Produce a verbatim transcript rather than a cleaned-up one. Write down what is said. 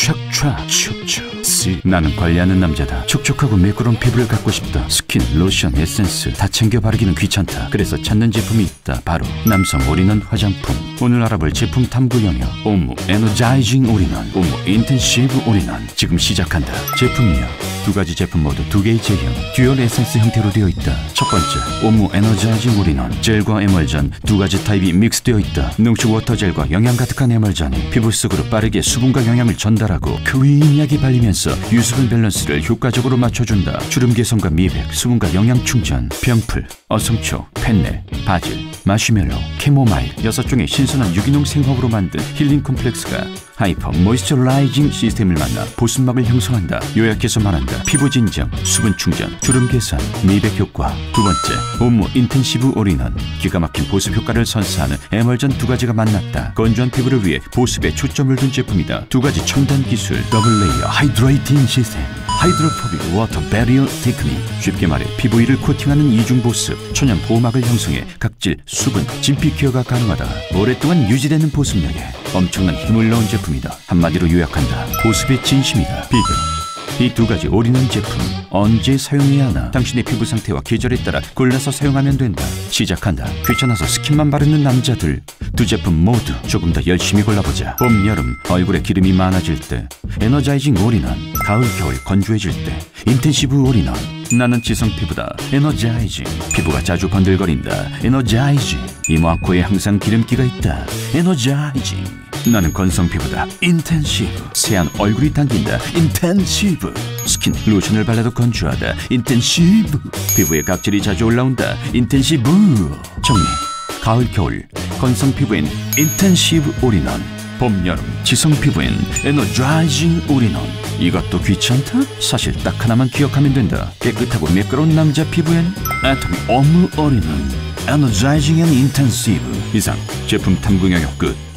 촥촥 촉촉 씨. 나는 관리하는 남자다. 촉촉하고 매끄러운 피부를 갖고 싶다. 스킨, 로션, 에센스 다 챙겨 바르기는 귀찮다. 그래서 찾는 제품이 있다. 바로 남성 올인원 화장품. 오늘 알아볼 제품 탐구 영역. 오무 에너자이징 올인원, 오무 인텐시브 올인원. 지금 시작한다. 제품이야. 두 가지 제품 모두 두 개의 제형, 듀얼 에센스 형태로 되어 있다. 첫 번째, 오무 에너자이징 올인원. 젤과 에멀전 두 가지 타입이 믹스되어 있다. 농축 워터젤과 영양 가득한 에멀전이 피부 속으로 빠르게 수분과 영양을 전달하고 크리미하게 발리면서 유수분 밸런스를 효과적으로 맞춰준다. 주름 개선과 미백, 수분과 영양 충전. 병풀, 어성초, 펜넬, 바질, 마시멜로, 캐모마일 여섯 종의 신선한 유기농 생화으로 만든 힐링 콤플렉스가 하이퍼 모이스처라이징 시스템을 만나 보습막을 형성한다. 요약해서 말한다. 피부 진정, 수분 충전, 주름 개선, 미백 효과. 두 번째, 오무 인텐시브 올인원. 기가 막힌 보습 효과를 선사하는 에멀전 두 가지가 만났다. 건조한 피부를 위해 보습에 초점을 둔 제품이다. 두 가지 첨단 기술, 더블 레이어 하이드레이팅 시스템, 하이드로포빅 워터 베리어 테크닉. 쉽게 말해 피부 위를 코팅하는 이중 보습, 천연 보호막을 형성해 각질, 수분, 진피 케어가 가능하다. 오랫동안 유지되는 보습력에 엄청난 힘을 넣은 제품이다. 한마디로 요약한다. 보습의 진심이다. 비교. 이 두 가지 올인원 제품 언제 사용해야 하나? 당신의 피부 상태와 계절에 따라 골라서 사용하면 된다. 시작한다. 귀찮아서 스킨만 바르는 남자들, 두 제품 모두 조금 더 열심히 골라보자. 봄, 여름 얼굴에 기름이 많아질 때 에너자이징 올인원, 가을, 겨울 건조해질 때 인텐시브 올인원. 나는 지성 피부다. 에너자이징. 피부가 자주 번들거린다. 에너자이징. 이모 코에 항상 기름기가 있다. 에너자이징. 나는 건성 피부다. 인텐시브. 세안 얼굴이 당긴다. 인텐시브. 스킨, 로션을 발라도 건조하다. 인텐시브. 피부에 각질이 자주 올라온다. 인텐시브. 정리. 가을, 겨울 건성 피부엔 인텐시브 올인원, 봄, 여름 지성 피부엔 에너자이징 올인원. 이것도 귀찮다? 사실 딱 하나만 기억하면 된다. 깨끗하고 매끄러운 남자 피부엔 애토미 오무 올인원, 에너자이징 앤 인텐시브. 이상 제품 탐구 영역 끝.